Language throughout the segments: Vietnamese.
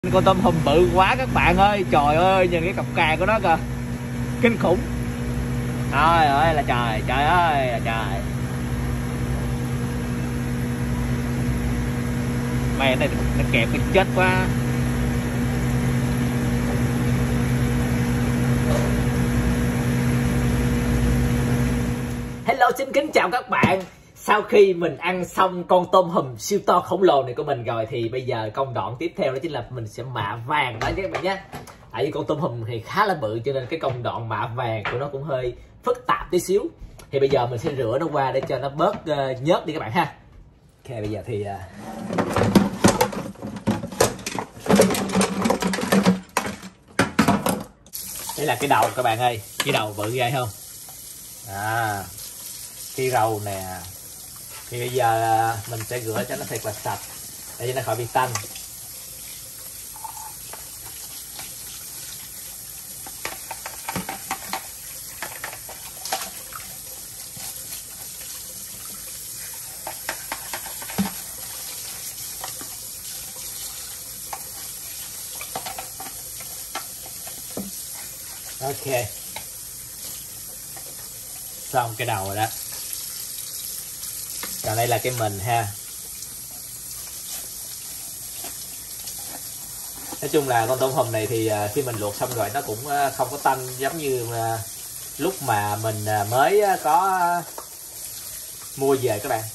Con tôm hùm bự quá các bạn ơi, trời ơi nhìn cái cặp càng của nó kìa, kinh khủng. Trời ơi là trời, trời ơi là trời. Mẹ này nó kẹp cái chết quá. Hello, xin kính chào các bạn. Sau khi mình ăn xong con tôm hùm siêu to khổng lồ này của mình rồi thì bây giờ công đoạn tiếp theo đó chính là mình sẽ mạ vàng đó các bạn nhé. Tại vì con tôm hùm thì khá là bự cho nên cái công đoạn mạ vàng của nó cũng hơi phức tạp tí xíu. Thì bây giờ mình sẽ rửa nó qua để cho nó bớt nhớt đi các bạn ha. Ok, bây giờ thì đây là cái đầu các bạn ơi, cái đầu bự ghê không? Cái râu nè. Thì bây giờ mình sẽ rửa cho nó thật là sạch để cho nó khỏi bị tanh. Ok, xong cái đầu rồi đó. Còn đây là cái mình ha. Nói chung là con tôm hùm này thì khi mình luộc xong rồi nó cũng không có tanh giống như lúc mà mình mới có mua về các bạn.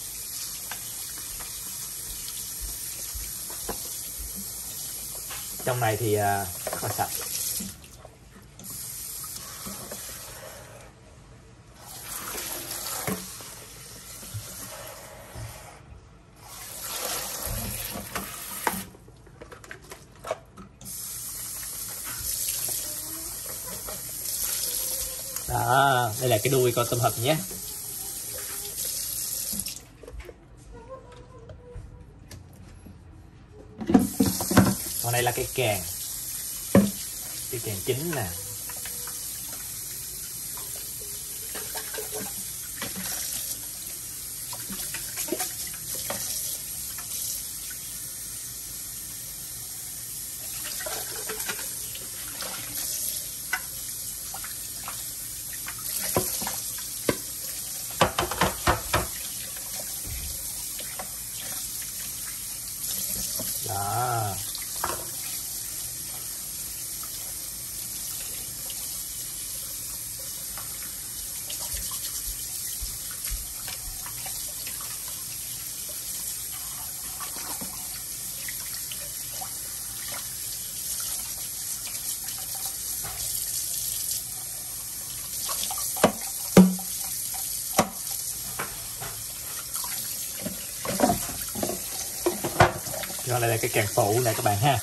Trong này thì rất là sạch. Đó, đây là cái đuôi con tôm hùm nhé. Còn đây là cái càng chính nè. Đó. Rồi đây là cái càng phụ này các bạn ha.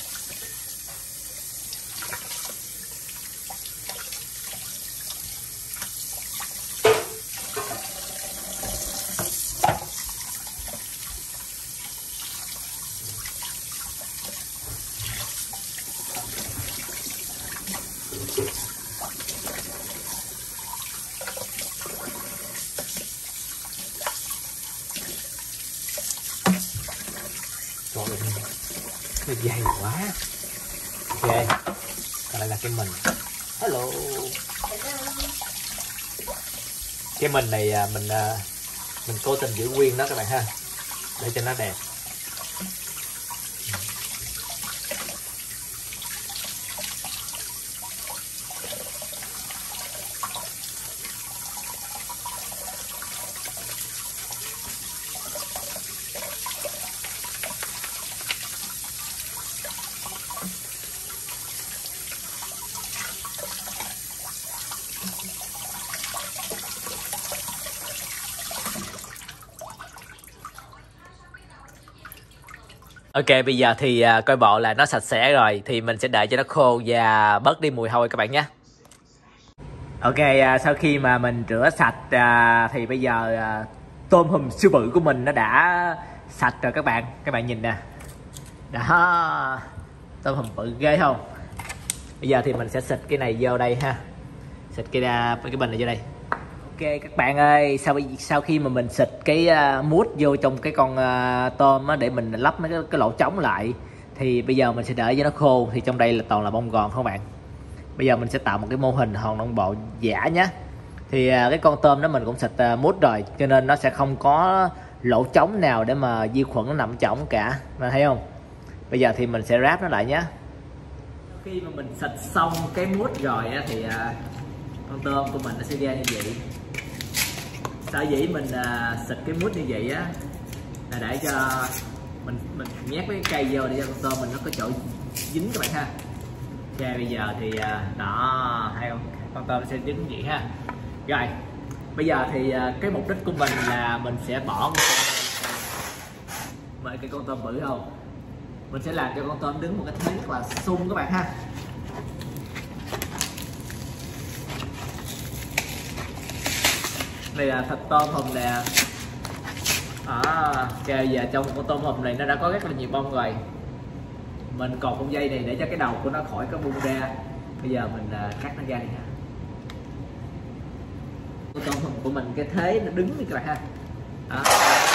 Rồi nó dày quá. Ok, còn đây là cái mình. Hello. Cái mình này mình cố tình giữ nguyên đó các bạn ha, để cho nó đẹp. Ok, bây giờ thì coi bộ là nó sạch sẽ rồi thì mình sẽ đợi cho nó khô và bớt đi mùi hôi các bạn nhé. Ok, sau khi mà mình rửa sạch thì bây giờ tôm hùm siêu bự của mình nó đã sạch rồi các bạn. Các bạn nhìn nè. Đó, tôm hùm bự ghê không? Bây giờ thì mình sẽ xịt cái này vô đây ha. Xịt cái bình này vô đây. Ok các bạn ơi, sau khi mà mình xịt cái mút vô trong cái con tôm á, để mình lắp mấy cái lỗ trống lại Thì bây giờ mình sẽ để cho nó khô, thì trong đây là toàn là bông gòn không bạn. Bây giờ mình sẽ tạo một cái mô hình hòn non bộ giả nhé. Thì cái con tôm đó mình cũng xịt mút rồi, cho nên nó sẽ không có lỗ trống nào để mà vi khuẩn nó nằm trống cả, bạn thấy không? Bây giờ thì mình sẽ ráp nó lại nhé. Khi mà mình xịt xong cái mút rồi á, thì con tôm của mình nó sẽ ra như vậy. Sở dĩ mình xịt cái mút như vậy á là để cho mình nhét cái cây vô để cho con tôm mình nó có chỗ dính các bạn ha. Ok, bây giờ thì đó, hay không, con tôm nó sẽ dính vậy ha. Rồi bây giờ thì cái mục đích của mình là mình sẽ bỏ mấy cái con tôm bự không, mình sẽ làm cho con tôm đứng một cái thế rất là sung các bạn ha. Đây là thịt tôm hùm nè. Ok, giờ trong con tôm hùm này nó đã có rất là nhiều bông rồi, mình còn một dây này để cho cái đầu của nó khỏi có bung ra. Bây giờ mình cắt nó ra đi ha. Con tôm hùm của mình cái thế nó đứng đi các bạn ha. Đó.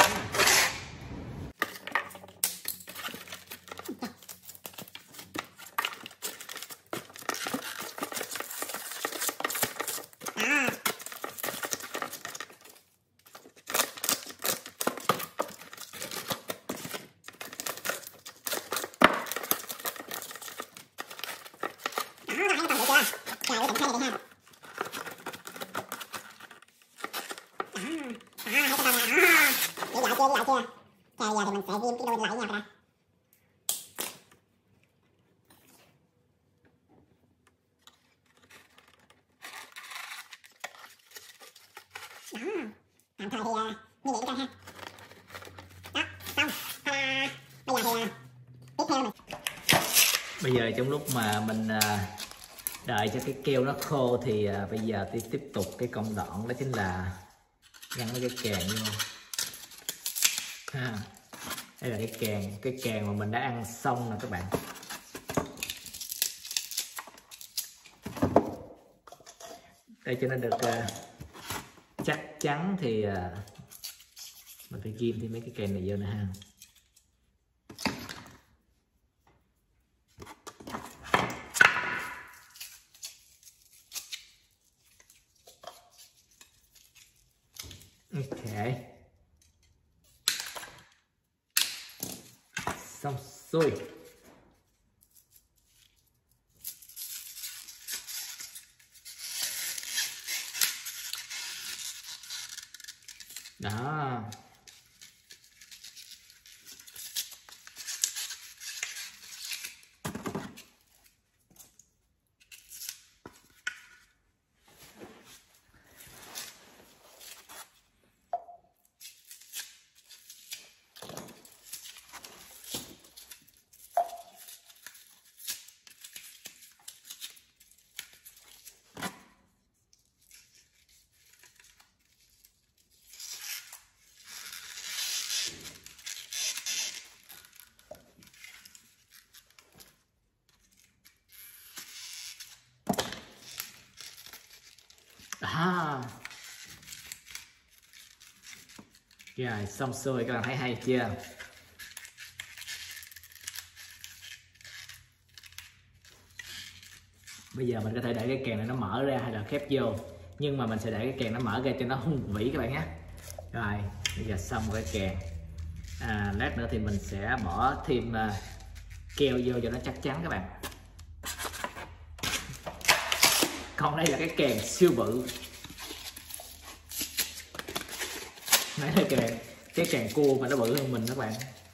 Trời, giờ thì mình sẽ ghim cái đuôi lại nha các bạn. Đó, tạm thời thì như vậy các bạn ha. Đó, xong. Bây giờ thì tiếp theo này. Bây giờ trong lúc mà mình đợi cho cái keo nó khô thì bây giờ thì tiếp tục cái công đoạn đó chính là gắn cái kèn vô ha. Đây là cái kèn mà mình đã ăn xong nè các bạn. Để cho nó được chắc chắn thì mình phải ghim thêm mấy cái kèn này vô nè ha. Ok, xong xuôi. Đó. Rồi, xong xuôi, các bạn thấy hay chưa? Bây giờ mình có thể để cái kèn này nó mở ra hay là khép vô, nhưng mà mình sẽ để cái kèn nó mở ra cho nó hung vĩ các bạn nhé. Rồi, bây giờ xong cái kèn. Lát nữa thì mình sẽ bỏ thêm keo vô cho nó chắc chắn các bạn. Còn đây là cái kèn siêu bự. Đấy là cái kèn cua mà nó bự hơn mình các bạn.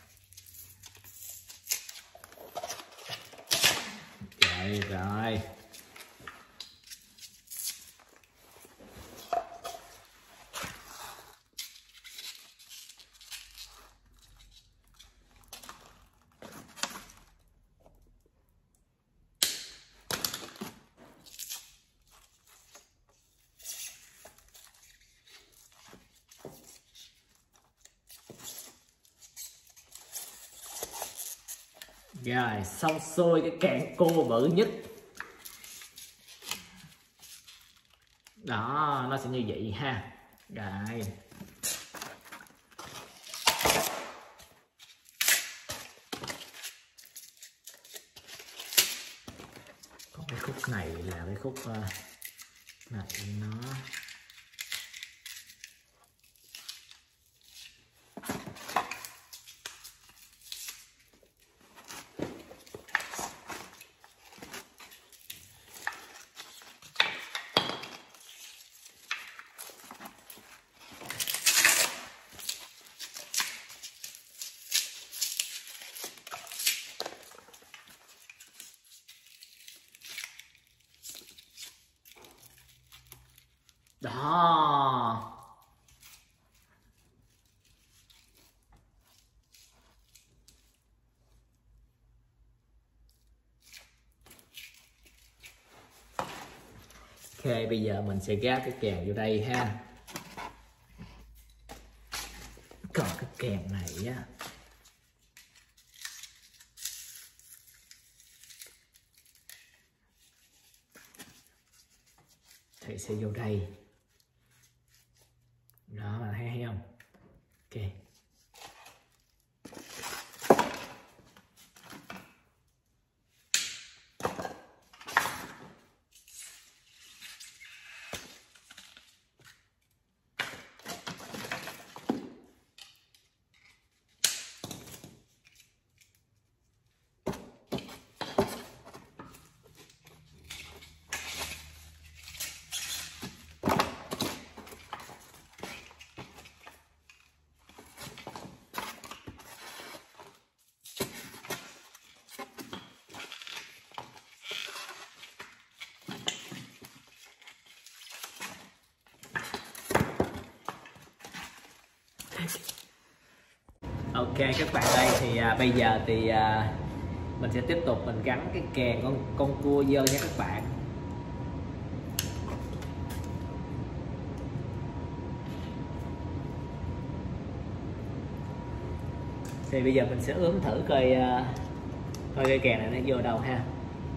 Vậy rồi. Rồi, xong xuôi cái kèn cua bự nhất. Đó, nó sẽ như vậy ha. Rồi. Cái khúc này là cái khúc này nó đó. Ok, bây giờ mình sẽ gáp cái kèn vô đây ha. Còn cái kèn này á thầy sẽ vô đây. Đó, bạn thấy không? Ok. Ok các bạn ơi, thì bây giờ thì mình sẽ tiếp tục mình gắn cái kèn con cua vô nha các bạn. Thì bây giờ mình sẽ ướm thử coi coi cái kèn này nó vô đâu ha.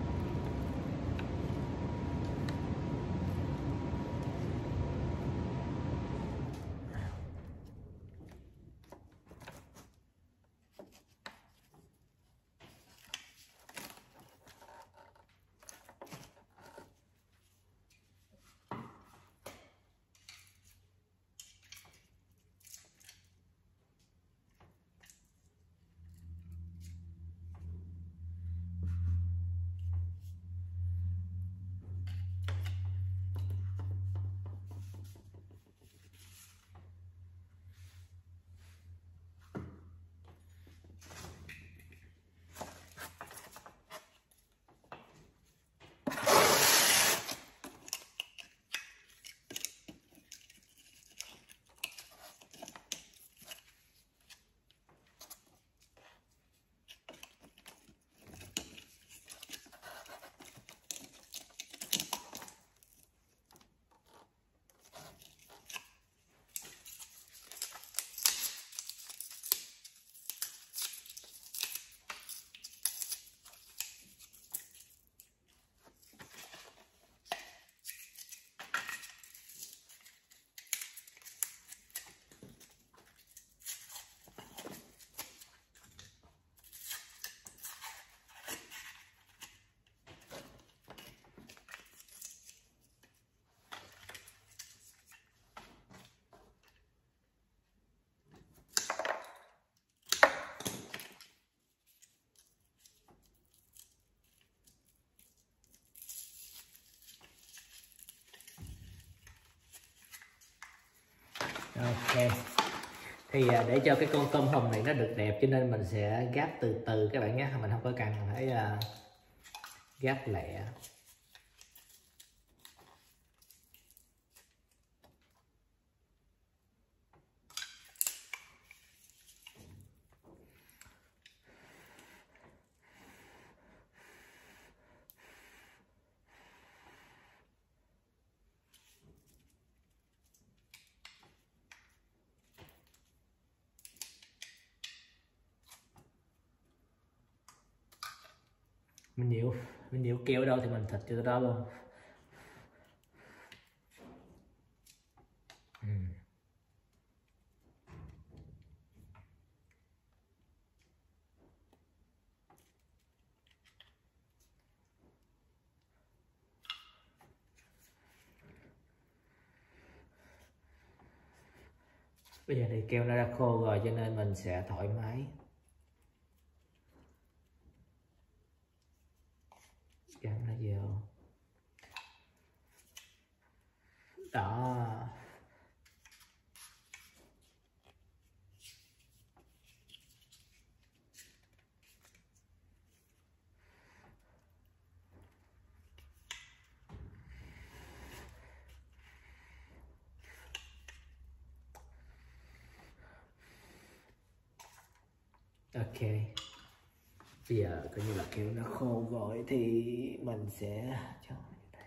Ok. Thì để cho cái con tôm hùm này nó được đẹp cho nên mình sẽ gắp từ từ các bạn nhé, mình không có cần phải gắp lẹ. Mình nhiều keo ở đâu thì mình thịt cho đó luôn. Bây giờ thì keo nó đã khô rồi cho nên mình sẽ thoải mái gắn nó vô đó. Ok, bây giờ coi như là keo nó khô rồi thì mình sẽ cho đây.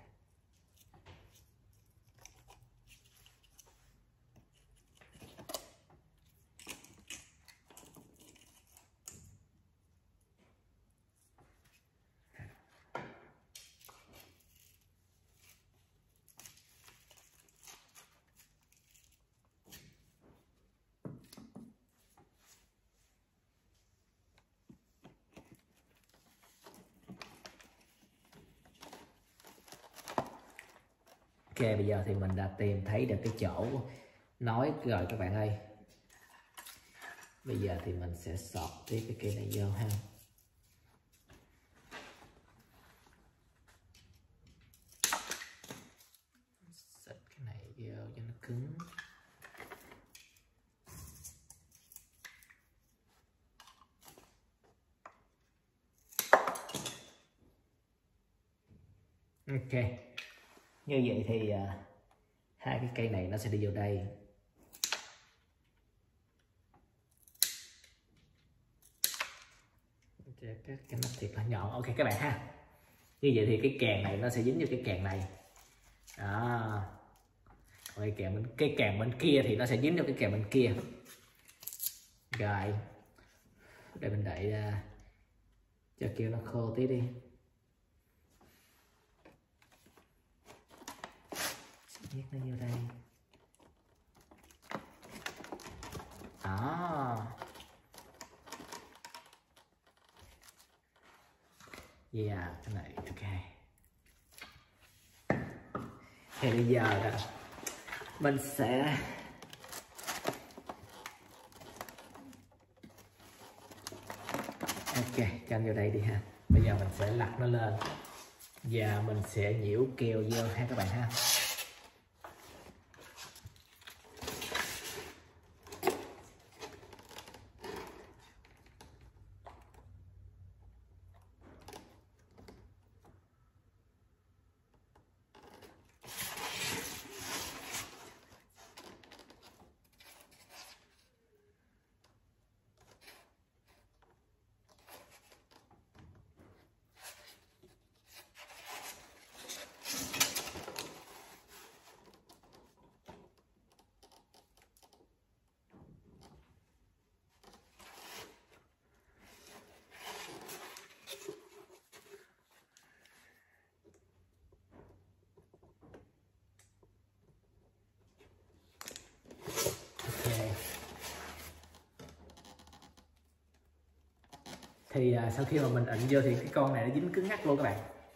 Ok, bây giờ thì mình đã tìm thấy được cái chỗ nối rồi các bạn ơi. Bây giờ thì mình sẽ sọt tiếp cái cây này vô ha. Xịt cái này vô cho nó cứng. Ok, như vậy thì hai cái cây này nó sẽ đi vô đây. Cái nắp thiệt là nhọn. Ok các bạn ha, như vậy thì cái kèn này nó sẽ dính vô cái kèn này đó. Còn cái kèn bên kia thì nó sẽ dính vô cái kèn bên kia. Rồi để mình đậy ra cho keo nó khô tí đi. Nhét nó vô đây đó. Yeah, cái này ok. Thì bây giờ là mình sẽ ok cho vô đây đi ha. Bây giờ mình sẽ lật nó lên và mình sẽ nhiễu keo vô ha các bạn ha. Thì sau khi mà mình ịn vô thì cái con này nó dính cứng ngắc luôn các bạn.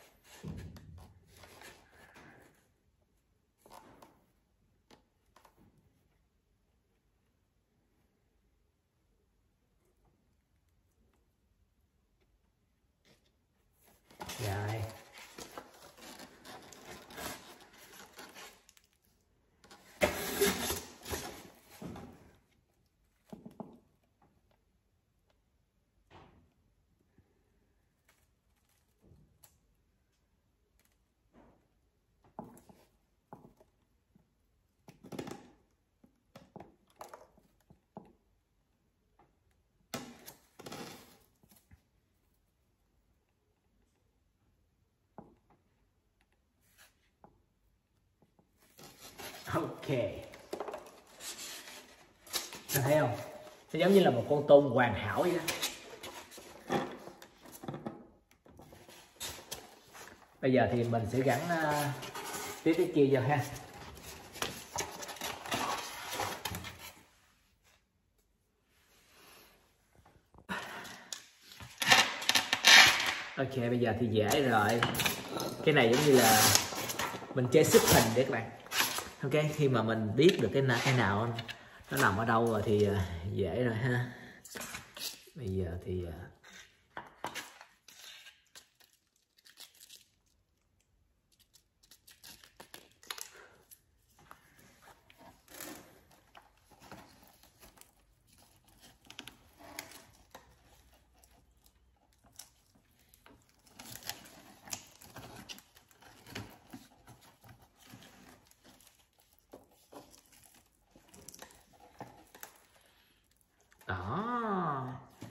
Rồi ok, bạn thấy không, nó giống như là một con tôm hoàn hảo vậy đó. Bây giờ thì mình sẽ gắn tiếp cái kia vô ha. Ok, bây giờ thì dễ rồi. Cái này giống như là mình chơi xếp hình để các bạn. Ok, khi mà mình biết được cái nào Nó nằm ở đâu rồi thì dễ rồi ha. Bây giờ thì đó.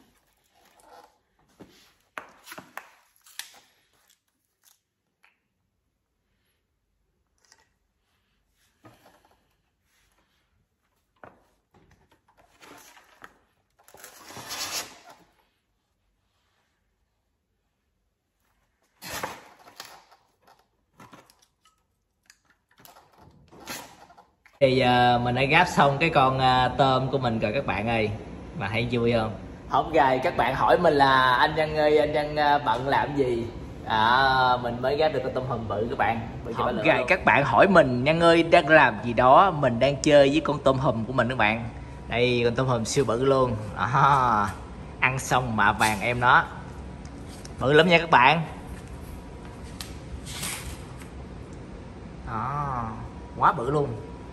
Thì giờ mình đã gáp xong cái con tôm của mình rồi các bạn ơi. Mà thấy vui không? Hôm gài các bạn hỏi mình là anh Nhân ơi, anh Nhân bận làm gì? Mình mới gáp được con tôm hùm bự các bạn. Hôm gài các bạn hỏi mình Nhân ơi đang làm gì đó. Mình đang chơi với con tôm hùm của mình các bạn. Đây con tôm hùm siêu bự luôn. Ăn xong mạ vàng em nó. Bự lắm nha các bạn. Đó, quá bự luôn.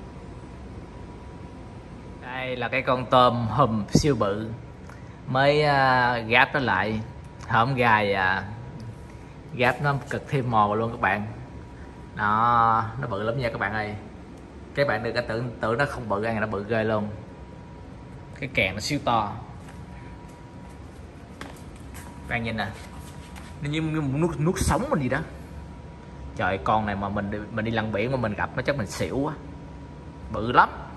Đây là cái con tôm hùm siêu bự mới gáp nó lại. Hôm gài gáp nó cực thêm mò vào luôn các bạn. Đó, nó bự lắm nha các bạn ơi. Các bạn đừng có tưởng nó không bự, ăn nó bự ghê luôn. Cái kèn nó siêu to. Các bạn nhìn nè, nó như nuốt sống mình gì đó. Trời, con này mà mình đi lặn biển mà mình gặp nó chắc mình xỉu quá. Bự lắm.